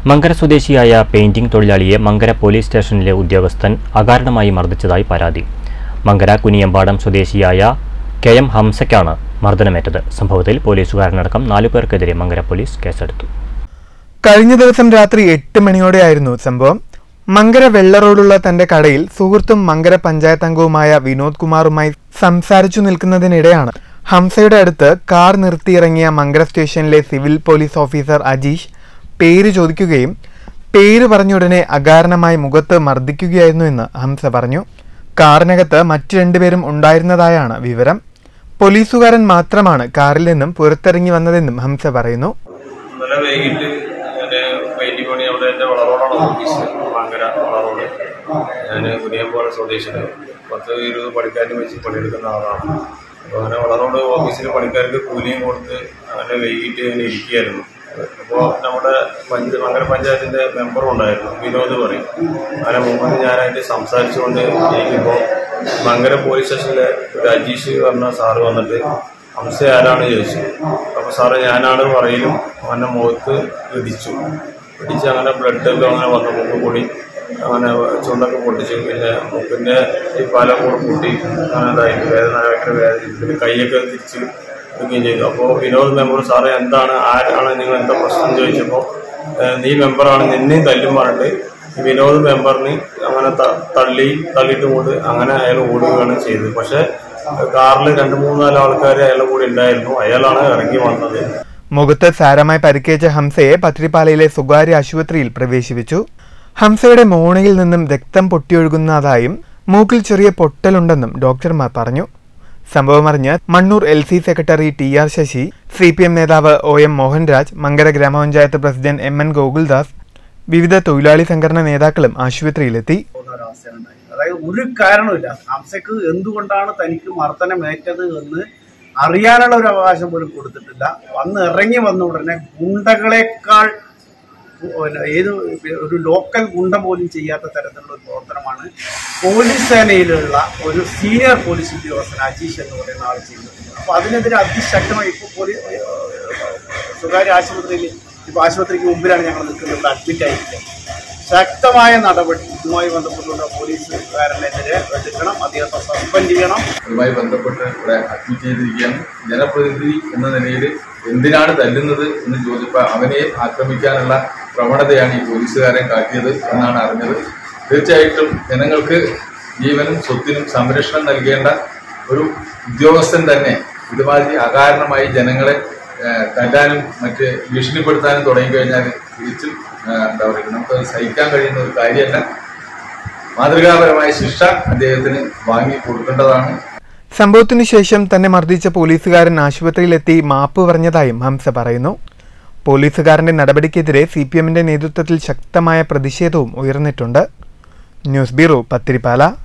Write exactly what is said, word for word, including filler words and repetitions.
മങ്കര സ്വദേശിയായ പെയിന്റിംഗ് തൊഴിലാളിയെ മങ്കര പോലീസ് സ്റ്റേഷനിലെ ഉദ്യോഗസ്ഥൻ അകാരണമായി മർദ്ദിച്ചതായി പരാതി. മങ്കര കുനിയമ്പാടം സ്വദേശിയായ കെ എം ഹംസയ്ക്കാണ് മർദ്ദനമേറ്റത്. സംഭവത്തിൽ പോലീസുകാരനടക്കം നാലുപേർക്കെതിരെ മങ്കര പോലീസ് കേസെടുത്തു. കഴിഞ്ഞ ദിവസം രാത്രി എട്ട് മണിയോടെയായിരുന്നു സംഭവം. മങ്കര വെള്ള റോഡുള്ള തന്റെ കടയിൽ സുഹൃത്തും മങ്കര പഞ്ചായത്ത് അംഗവുമായ വിനോദ് കുമാറുമായി സംസാരിച്ചു നിൽക്കുന്നതിനിടെയാണ് ഹംസയുടെ അടുത്ത് കാർ നിർത്തിയിറങ്ങിയ മങ്കര സ്റ്റേഷനിലെ സിവിൽ പോലീസ് ഓഫീസർ അജീഷ് പേര് ചോദിക്കുകയും പേര് പറഞ്ഞുടനെ അകാരണമായി മുഖത്ത് മർദ്ദിക്കുകയായിരുന്നു എന്ന് ഹംസ പറഞ്ഞു. കാറിനകത്ത് മറ്റു രണ്ടുപേരും ഉണ്ടായിരുന്നതായാണ് വിവരം. പോലീസുകാരൻ മാത്രമാണ് കാറിൽ നിന്നും പുറത്തിറങ്ങി വന്നതെന്നും ഹംസ പറയുന്നു. ഞാൻ കുനിയമ്പാട് സ്വദേശിയാണ്. പത്ത് ഇരുപത് പണിക്കാരന് വെച്ച് പണിയെടുക്കുന്ന ആളാണ്. അപ്പോൾ അങ്ങനെ വളറോട് ഓഫീസിൽ പണിക്കാർക്ക് കൂലിയും കൊടുത്ത് അങ്ങനെ വൈകിട്ട് ഇങ്ങനെ ഇരിക്കുകയായിരുന്നു. അപ്പോൾ നമ്മുടെ പഞ്ച മങ്കര പഞ്ചായത്തിൻ്റെ മെമ്പറും ഉണ്ടായിരുന്നു, വിനോദ് പറയും. അങ്ങനെ മുമ്പ് ഞാനായിട്ട് സംസാരിച്ചുകൊണ്ട് ഇരിക്കുമ്പോൾ മങ്കര പോലീസ് സ്റ്റേഷനിലെ ഒരു അജീഷ് പറഞ്ഞ സാറ് വന്നിട്ട് ഹംസ ആരാണ് ചോദിച്ചു. അപ്പോൾ സാറ് ഞാനാണ് പറയലും അങ്ങനെ മുഖത്ത് ഇടിച്ചു ഇടിച്ച് അങ്ങനെ ബ്ലഡൊക്കെ അങ്ങനെ വന്ന മുമ്പ് കൂടി അങ്ങനെ ചുണ്ടൊക്കെ പൊട്ടിച്ചു. പിന്നെ മൂക്കിൻ്റെ ഈ പാലം കൂടെ പൊട്ടി അങ്ങനെ ഇതായിട്ട് വേദന ഭയങ്കര വേദന, പിന്നെ കൈയൊക്കെ തിരിച്ച് എടുക്കുകയും ചെയ്തു. അപ്പോൾ വിനോദ് മെമ്പർ സാറേ എന്താണ് ആരാണ് നിങ്ങൾ എന്താ പ്രശ്നം ചോദിച്ചപ്പോൾ നീ മെമ്പറാണ് നിന്നെയും തല്ലും പറഞ്ഞിട്ട് വിനോദ് മെമ്പറിന് അങ്ങനെ തള്ളി തള്ളിയിട്ട് കൊണ്ട് അങ്ങനെ അയാൾ ഓടുകയാണ് ചെയ്തത്. പക്ഷെ കാറിൽ രണ്ട് മൂന്നാല് ആൾക്കാർ അയാളുടെ കൂടെ ഉണ്ടായിരുന്നു. അയാളാണ് ഇറങ്ങി വന്നത്. മുഖത്ത് സാരമായി പരിക്കേറ്റ ഹംസയെ പത്തിരിപ്പാലയിലെ സ്വകാര്യ ആശുപത്രിയിൽ പ്രവേശിപ്പിച്ചു. ഹംസയുടെ മോണയിൽ നിന്നും രക്തം പൊട്ടിയൊഴുകുന്നതായും മൂക്കിൽ ചെറിയ പൊട്ടലുണ്ടെന്നും ഡോക്ടർമാർ പറഞ്ഞു. സംഭവമറിഞ്ഞ് Mannur L C secretary T R Sasi, C P M നേതാവ് ഒ എം മോഹൻരാജ്, മങ്കര ഗ്രാമപഞ്ചായത്ത് പ്രസിഡന്റ് എം എൻ ഗോകുൽദാസ്, വിവിധ തൊഴിലാളി സംഘടനാ നേതാക്കളും ആശുപത്രിയിലെത്തി. അതായത് ഒരു കാരണമില്ല, ഹംസയ്ക്ക് എന്തുകൊണ്ടാണ് തനിക്ക് മർദ്ദനമേറ്റത് എന്ന് അറിയാനുള്ള ഒരു അവകാശം പോലും കൊടുത്തിട്ടില്ല. വന്ന് ഇറങ്ങി വന്ന ഉടനെ ഗുണ്ടകളെക്കാൾ ഏത് ഒരു ലോക്കൽ ഗുണ്ട പോലും ചെയ്യാത്ത തരത്തിലുള്ള ഒരു പ്രവർത്തനമാണ് പോലീസ് സേനയിലുള്ള ഒരു സീനിയർ പോലീസ് ഉദ്യോഗസ്ഥൻ അജീഷ് എന്ന് പറയുന്ന ആൾ ചെയ്യുന്നത്. അപ്പോൾ അതിനെതിരെ അതിശക്തമായി ഇപ്പോൾ പോലീസ് സ്വകാര്യ ആശുപത്രിയിൽ ഇപ്പോൾ ആശുപത്രിക്ക് മുമ്പിലാണ് ഞങ്ങൾ നിൽക്കുന്നത്. ഇവിടെ അഡ്മിറ്റ് ആയിരിക്കുന്നത്. ശക്തമായ നടപടി ഇതുമായി ബന്ധപ്പെട്ടുള്ള പോലീസുകാരനെതിരെ എടുക്കണം. അദ്ദേഹത്തെ സസ്പെൻഡ് ചെയ്യണം. ഇതുമായി ബന്ധപ്പെട്ട് ഇവിടെ അഡ്മിറ്റ് ചെയ്തിരിക്കുകയാണ്. ജനപ്രതിനിധി എന്ന നിലയിൽ എന്തിനാണ് തല്ലുന്നത് എന്ന് ചോദിച്ചപ്പോൾ അവനെ ആക്രമിക്കാനുള്ള പ്രവണതയാണ് ഈ പോലീസുകാരൻ കാട്ടിയത് എന്നാണ് അറിഞ്ഞത്. തീർച്ചയായിട്ടും ജനങ്ങൾക്ക് ജീവനും സ്വത്തിനും സംരക്ഷണം നൽകേണ്ട ഒരു ഉദ്യോഗസ്ഥൻ തന്നെ ഇതുമാതിരി അകാരണമായി ജനങ്ങളെ തല്ലാനും മറ്റ് ഭീഷണിപ്പെടുത്താനും തുടങ്ങിക്കഴിഞ്ഞാൽ തിരിച്ചും എന്താ പറയുക നമുക്ക് സഹിക്കാൻ കഴിയുന്ന ഒരു കാര്യമല്ല. മാതൃകാപരമായ ശിക്ഷ അദ്ദേഹത്തിന് വാങ്ങി കൊടുക്കേണ്ടതാണ്. സംഭവത്തിനു ശേഷം തന്നെ മർദ്ദിച്ച പോലീസുകാരൻ ആശുപത്രിയിലെത്തി മാപ്പ് പറഞ്ഞതായും ഹംസ പറയുന്നു. പോലീസുകാരന്റെ നടപടിക്കെതിരെ സി പി എമ്മിന്റെ നേതൃത്വത്തിൽ ശക്തമായ പ്രതിഷേധവും ഉയർന്നിട്ടുണ്ട്. News bureau, Pathiripala.